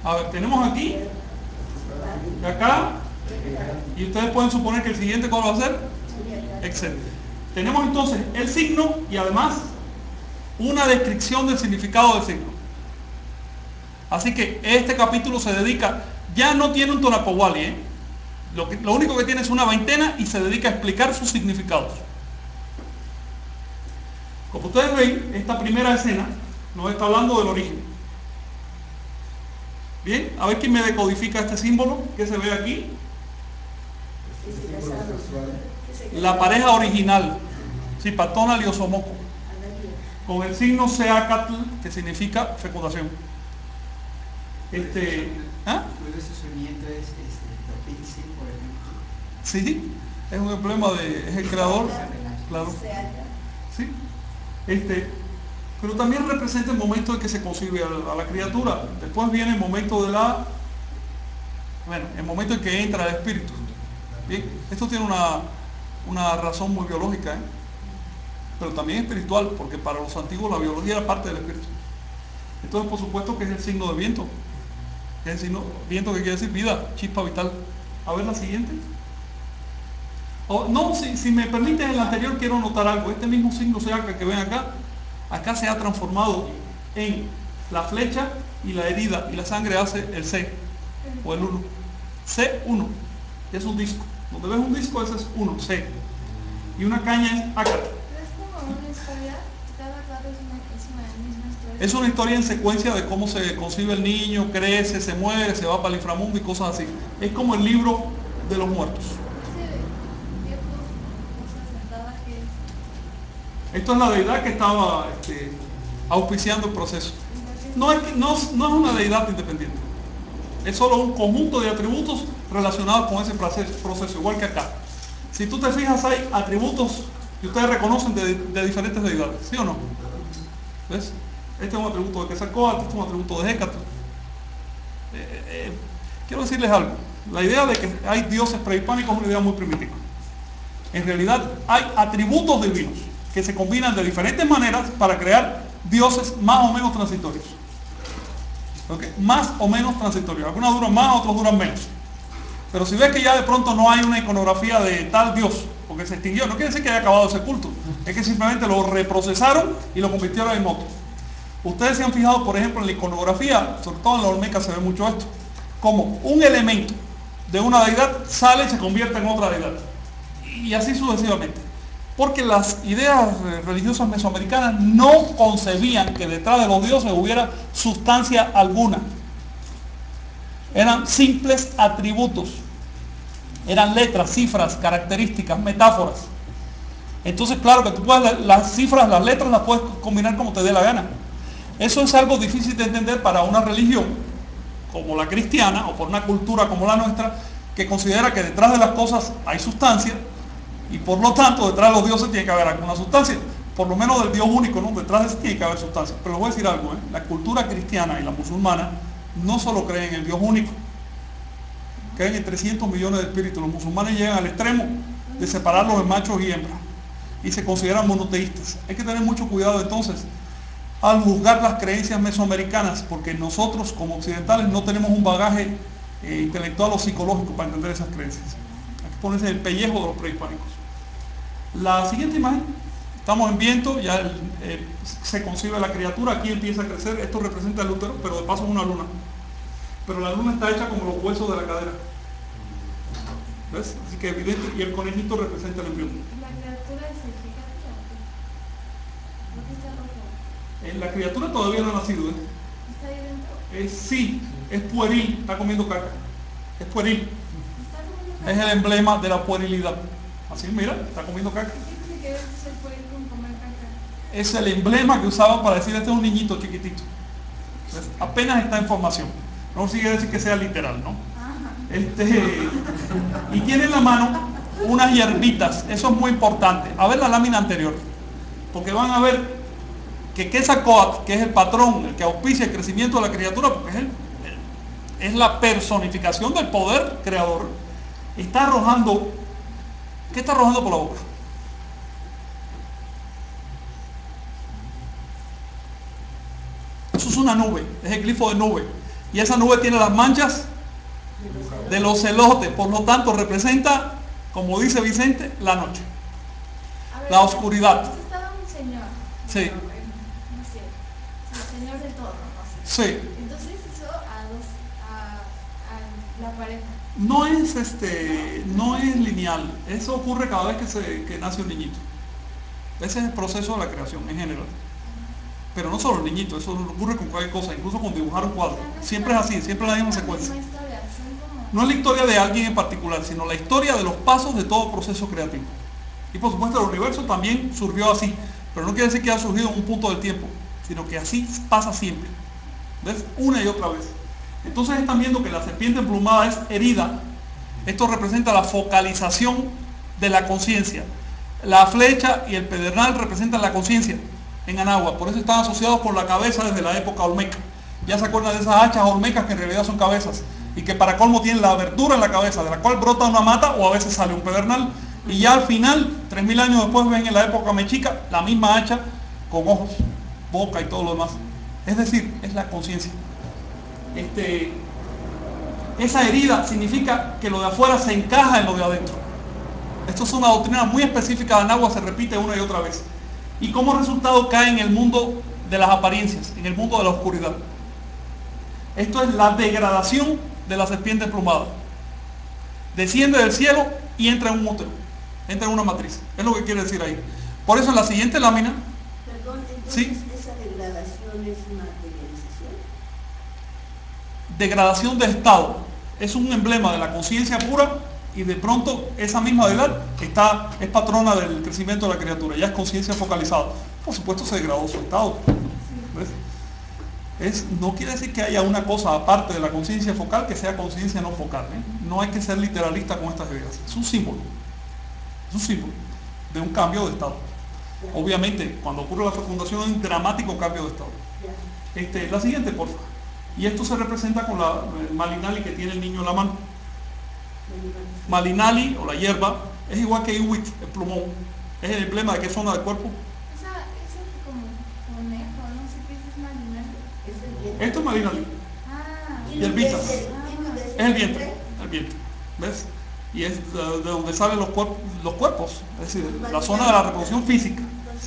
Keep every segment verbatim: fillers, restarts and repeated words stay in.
A ver, tenemos aquí, y acá, y ustedes pueden suponer que el siguiente ¿cuál va a ser? Excelente. Tenemos entonces el signo y además una descripción del significado del signo. Así que este capítulo se dedica, ya no tiene un Tonacowali, ¿eh? Lo, que, lo único que tiene es una veintena y se dedica a explicar sus significados. Como ustedes ven, esta primera escena nos está hablando del origen. Bien, a ver quién me decodifica este símbolo que se ve aquí. La pareja original, Zipatona Liosomoco, con el signo Seacatl, que significa fecundación. Este, ¿ah? Sí, es un emblema de, es el creador, claro. Sí, este, pero también representa el momento en que se concibe a, a la criatura. Después viene el momento de la, bueno, el momento en que entra el espíritu. Bien, esto tiene una, una razón muy biológica, ¿eh? Pero también espiritual, porque para los antiguos la biología era parte del espíritu. Entonces, por supuesto que es el signo del viento. Es el signo viento que quiere decir vida, chispa vital. A ver la siguiente. Oh, no, si, si me permiten, en la anterior quiero notar algo. Este mismo signo Seaca que ven acá, acá se ha transformado en la flecha y la herida, y la sangre hace el C, o el uno. C uno, es un disco. Donde ves un disco, ese es uno, C. Y una caña es Ácata. Es como una historia, cada lado es una, es una misma historia. Es una historia en secuencia de cómo se concibe el niño, crece, se muere, se va para el inframundo y cosas así. Es como el libro de los muertos. Esto es la deidad que estaba este, auspiciando el proceso. No es, no, no es una deidad independiente. Es solo un conjunto de atributos relacionados con ese proceso, igual que acá. Si tú te fijas, hay atributos que ustedes reconocen de, de diferentes deidades, ¿sí o no? ¿Ves? Este es un atributo de Quetzalcóatl, este es un atributo de Hécate. Eh, eh, quiero decirles algo. La idea de que hay dioses prehispánicos es una idea muy primitiva. En realidad hay atributos divinos que se combinan de diferentes maneras para crear dioses más o menos transitorios. ¿Okay? Más o menos transitorios. Algunos duran más, otros duran menos. Pero si ves que ya de pronto no hay una iconografía de tal dios, porque se extinguió, no quiere decir que haya acabado ese culto. Es que simplemente lo reprocesaron y lo convirtieron en otro. Ustedes se han fijado, por ejemplo, en la iconografía, sobre todo en la Olmeca se ve mucho esto, como un elemento de una deidad sale y se convierte en otra deidad. Y así sucesivamente. Porque las ideas religiosas mesoamericanas no concebían que detrás de los dioses hubiera sustancia alguna. Eran simples atributos. Eran letras, cifras, características, metáforas. Entonces, claro que tú puedes, las cifras, las letras las puedes combinar como te dé la gana. Eso es algo difícil de entender para una religión como la cristiana o por una cultura como la nuestra, que considera que detrás de las cosas hay sustancia. Y por lo tanto, detrás de los dioses tiene que haber alguna sustancia. Por lo menos del Dios único, ¿no? Detrás de eso tiene que haber sustancia. Pero les voy a decir algo, ¿eh? La cultura cristiana y la musulmana no solo creen en el Dios único. Creen en trescientos millones de espíritus. Los musulmanes llegan al extremo de separarlos en machos y hembras. Y se consideran monoteístas. Hay que tener mucho cuidado entonces al juzgar las creencias mesoamericanas, porque nosotros como occidentales no tenemos un bagaje eh, intelectual o psicológico para entender esas creencias. Hay que ponerse el pellejo de los prehispánicos. La siguiente imagen, estamos en viento, ya el, eh, se concibe la criatura, aquí empieza a crecer, esto representa el útero, pero de paso es una luna. Pero la luna está hecha como los huesos de la cadera. ¿Ves? Así que evidente, y el conejito representa el embrión. La criatura es el gigante. Eh, la criatura todavía no ha nacido, ¿eh? ¿Está ahí dentro? Eh, sí, es pueril, está comiendo caca. Es pueril. Es el emblema de la puerilidad. Así, mira, está comiendo caca. ¿Qué tiene que ver ser pueril con comer caca? Es el emblema que usaban para decir este es un niñito chiquitito. ¿Ves? Apenas está en formación. No sigue decir que sea literal, ¿no? Este, y tiene en la mano unas hierbitas. Eso es muy importante. A ver la lámina anterior. Porque van a ver que Quetzalcóatl, que es el patrón, el que auspicia el crecimiento de la criatura, porque es, el, el, es la personificación del poder creador, está arrojando, ¿qué está arrojando por la boca? Eso es una nube, es el glifo de nube. Y esa nube tiene las manchas de los celotes, por lo tanto representa, como dice Vicente, la noche, A ver, la oscuridad. Estaba un señor. Sí. No, no sé. El señor del todo, no sé. Sí. Entonces hizo a dos, a, a la pareja. No es este, no es lineal. Eso ocurre cada vez que se que nace un niñito. Ese es el proceso de la creación en general. Pero no solo el niñito, eso ocurre con cualquier cosa, incluso con dibujar un cuadro. Siempre es así, siempre es la misma secuencia. No es la historia de alguien en particular, sino la historia de los pasos de todo proceso creativo. Y por supuesto el universo también surgió así, pero no quiere decir que haya surgido en un punto del tiempo, sino que así pasa siempre. ¿Ves? Una y otra vez. Entonces están viendo que la serpiente emplumada es herida. Esto representa la focalización de la conciencia. La flecha y el pedernal representan la conciencia en Anagua, por eso están asociados con la cabeza desde la época olmeca. Ya se acuerdan de esas hachas olmecas que en realidad son cabezas y que para colmo tienen la abertura en la cabeza de la cual brota una mata o a veces sale un pedernal, y ya al final, tres mil años después, ven en la época mexica la misma hacha con ojos, boca y todo lo demás. Es decir, es la conciencia. Este, esa herida significa que lo de afuera se encaja en lo de adentro. Esto es una doctrina muy específica de Anagua, se repite una y otra vez. Y como resultado cae en el mundo de las apariencias, en el mundo de la oscuridad. Esto es la degradación de la serpiente emplumada. Desciende del cielo y entra en un útero, entra en una matriz. Es lo que quiere decir ahí. Por eso en la siguiente lámina... Perdón, entonces ¿sí? esa degradación es materialización. Degradación de estado. Es un emblema de la conciencia pura y de pronto esa misma deidad está, es patrona del crecimiento de la criatura. Ya es conciencia focalizada. Por supuesto se degradó su estado. ¿Ves? Es, no quiere decir que haya una cosa aparte de la conciencia focal que sea conciencia no focal, ¿eh? No hay que ser literalista con estas ideas. Es un símbolo. Es un símbolo de un cambio de estado. Obviamente, cuando ocurre la fecundación es un dramático cambio de estado. Este, la siguiente, por favor. Y esto se representa con la el malinali que tiene el niño en la mano. Malinali, o la hierba, es igual que Iwit, el plumón. Es el emblema de qué zona del cuerpo. Esa, esa como conejo, no sé qué es malinali. Esto es malinali. Ah. Y el vita. Es Es el vientre, el vientre. ¿Ves? Y es de, de donde salen los, cuerp los cuerpos, es decir, la zona de la reproducción física. Sí.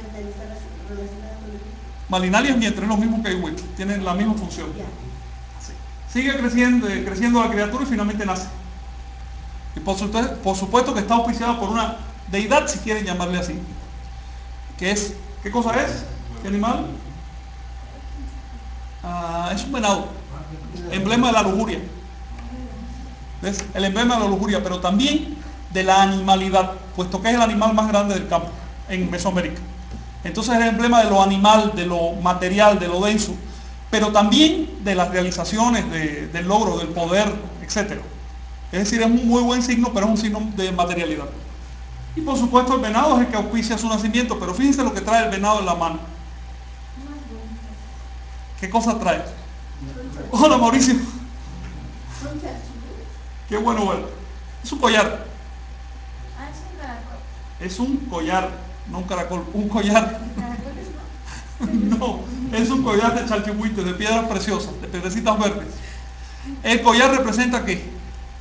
Malinali es vientre, es lo mismo que Iwit, tienen la misma función. Sí. Sigue creciendo, eh, creciendo la criatura y finalmente nace. Y por supuesto, por supuesto que está auspiciada por una deidad, si quieren llamarle así. Que es, ¿qué cosa es? ¿Qué animal? Ah, es un venado, emblema de la lujuria. ¿Ves? El emblema de la lujuria, pero también de la animalidad, puesto que es el animal más grande del campo en Mesoamérica. Entonces es el emblema de lo animal, de lo material, de lo denso, pero también de las realizaciones, de, del logro, del poder, etcétera. Es decir, es un muy buen signo, pero es un signo de materialidad. Y por supuesto el venado es el que auspicia su nacimiento, pero fíjense lo que trae el venado en la mano. ¿Qué cosa trae? Hola Mauricio. Qué bueno verlo. Es un collar. Ah, es un caracol. Es un collar, no un caracol, un collar. ¿Caracoles no? No, es un collar de chalchihuites, de piedras preciosas, de piedrecitas verdes. El collar representa ¿qué?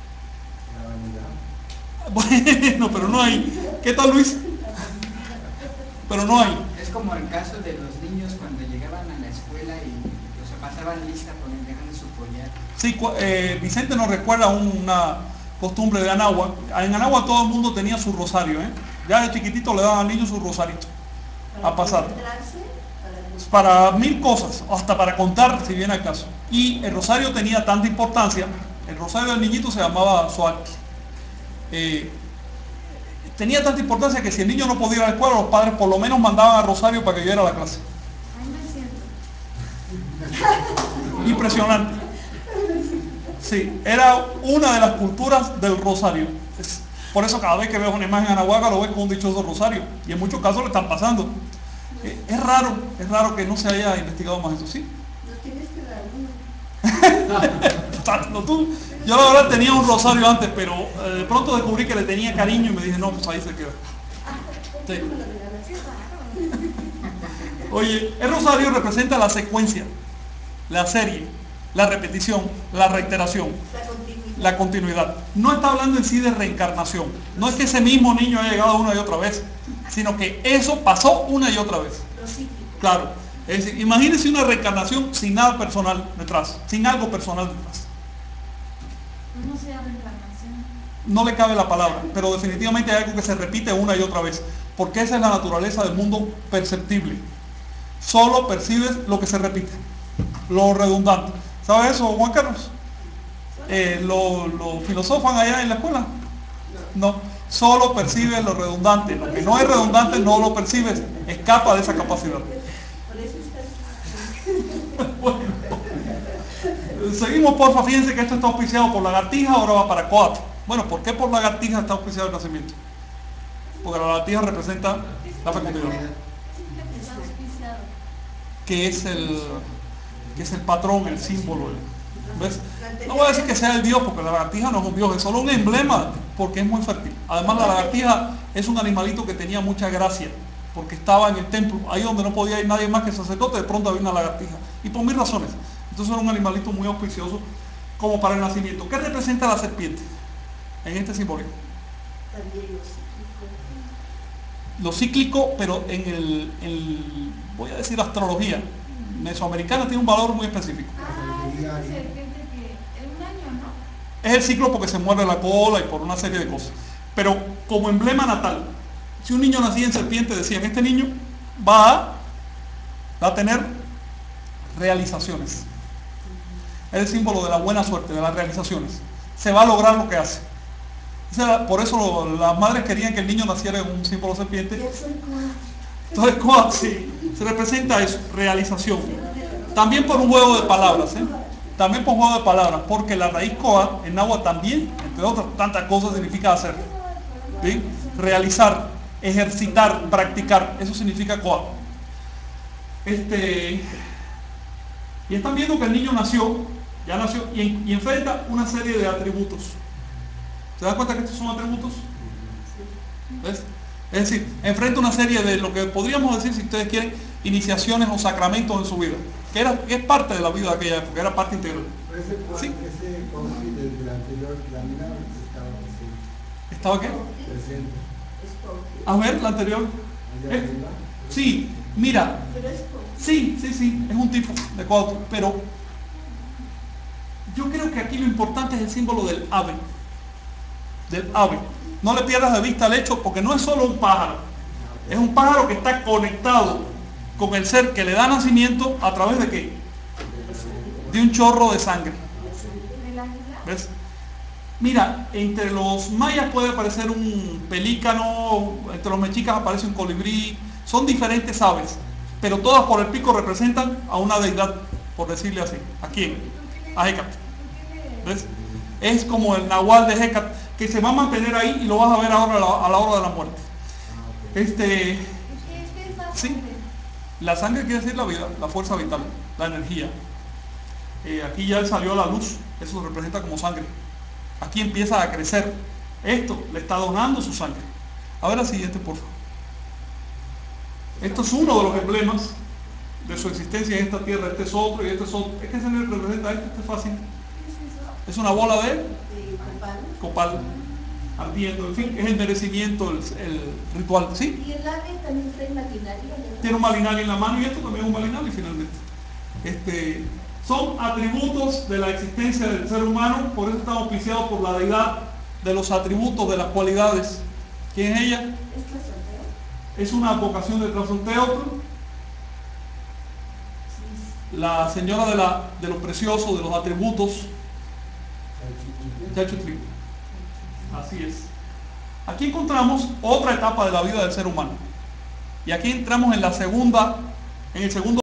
Bueno, pero no hay. ¿Qué tal, Luis? Pero no hay. Es como el caso de los niños cuando llegaban a la escuela y o sea, pasaban lista con el dejan su collar. Sí, eh, Vicente nos recuerda una costumbre de Anagua. En Anagua todo el mundo tenía su rosario, ¿eh? Ya de chiquitito le daban al niño su rosarito a pasar. Para mil cosas, hasta para contar, si viene al caso. Y el rosario tenía tanta importancia, el rosario del niñito se llamaba Soaki. Eh, tenía tanta importancia que si el niño no podía ir a la escuela, los padres por lo menos mandaban a Rosario para que yo iera a la clase. Ay, no es cierto. Impresionante. Sí, era una de las culturas del rosario. Es, por eso cada vez que veo una imagen anahuaca lo veo con un dichoso rosario. Y en muchos casos le están pasando. Eh, es raro, es raro que no se haya investigado más eso, ¿sí? No tienes que dar uno. Tanto tú. Yo la verdad tenía un rosario antes, pero eh, de pronto descubrí que le tenía cariño y me dije, no, pues ahí se queda. Sí. Oye, el rosario representa la secuencia, la serie, la repetición, la reiteración, La continuidad. la continuidad. No está hablando en sí de reencarnación. No es que ese mismo niño haya llegado una y otra vez, sino que eso pasó una y otra vez. Lo cíclico. Claro. Es decir, imagínense una reencarnación sin nada personal detrás, sin algo personal detrás. No sea reencarnación. No le cabe la palabra, pero definitivamente hay algo que se repite una y otra vez, porque esa es la naturaleza del mundo perceptible. Solo percibes lo que se repite, lo redundante. ¿Sabe eso, Juan Carlos? Eh, ¿Lo, lo filosofan allá en la escuela? No, solo percibes lo redundante. Lo que no es redundante no lo percibes, escapa de esa capacidad. Por eso está. Bueno, seguimos, porfa. Fíjense que esto está auspiciado por lagartija, ahora va para coat. Bueno, ¿por qué por lagartija está auspiciado el nacimiento? Porque la lagartija representa la fecundidad, Está auspiciado. que es el que es el patrón, el símbolo. ¿Ves? No voy a decir que sea el dios, porque la lagartija no es un dios, es solo un emblema, porque es muy fértil. Además, la lagartija es un animalito que tenía mucha gracia, porque estaba en el templo, ahí donde no podía ir nadie más que el sacerdote, de pronto había una lagartija, y por mil razones. Entonces era un animalito muy auspicioso como para el nacimiento. ¿Qué representa la serpiente en este simbolismo? También lo cíclico. Lo cíclico, pero en el, el voy a decir astrología mesoamericana, tiene un valor muy específico. Ah, es una serpiente que en un año, ¿no? Es el ciclo porque se muerde la cola y por una serie de cosas. Pero como emblema natal, si un niño nacía en serpiente, decían, este niño va a, va a tener realizaciones. Es el símbolo de la buena suerte, de las realizaciones. Se va a lograr lo que hace. O sea, por eso lo, las madres querían que el niño naciera en un símbolo de serpiente. Yo soy coach. Entonces, coat, sí, se representa eso, realización. También por un juego de palabras, ¿eh? También por un juego de palabras, porque la raíz coat en náhuatl también, entre otras tantas cosas, significa hacer. ¿Sí? Realizar, ejercitar, practicar, eso significa coat. Este, y están viendo que el niño nació, ya nació, y, en, y enfrenta una serie de atributos. ¿Se dan cuenta que estos son atributos? ¿Ves? Es decir, enfrenta una serie de lo que podríamos decir, si ustedes quieren, iniciaciones o sacramentos en su vida, que, era, que es parte de la vida de aquella época, era parte integral. Pero ese, Sí. ese conflicto desde la anterior lámina estaba presente. ¿Estaba qué? Presente. Es coach. A ver, la anterior. Allá Eh, arriba. sí, mira, Pero es coach. sí, sí, sí, es un tipo de cuadro, pero yo creo que aquí lo importante es el símbolo del ave, del ave. No le pierdas de vista el hecho, porque no es solo un pájaro, es un pájaro que está conectado con el ser que le da nacimiento a través de qué? De un chorro de sangre. Del águila. ¿Ves? Mira, entre los mayas puede aparecer un pelícano, entre los mexicas aparece un colibrí, son diferentes aves, pero todas por el pico representan a una deidad, por decirle así. ¿A quién? A Hécate. ¿Ves? Es como el nahual de Hécate, que se va a mantener ahí y lo vas a ver ahora a la, a la hora de la muerte. Este, Es que es que es la Sí. sangre. la sangre quiere decir la vida, la fuerza vital, la energía. Eh, aquí ya él salió a la luz, eso se representa como sangre. Aquí empieza a crecer. Esto le está donando su sangre. A ver la siguiente, por favor. Esto es uno de los emblemas de su existencia en esta tierra. Este es otro y este es otro. Es que se le representa esto, este es fácil. ¿Qué es eso? Es una bola de De copal. copal ardiendo. En fin, es el merecimiento, el, el ritual. ¿Sí? Y el ave también trae maquinaria. ¿verdad? Tiene un malinali en la mano y esto también es un malinali finalmente. Este, son atributos de la existencia del ser humano, por eso están auspiciados por la deidad de los atributos, de las cualidades. ¿Quién es ella? ¿Es trasandeo? Es una vocación de Tlazolteotl, la señora de, la, de lo precioso, de los atributos, Chalchutli. Así es. Aquí encontramos otra etapa de la vida del ser humano. Y aquí entramos en la segunda, en el segundo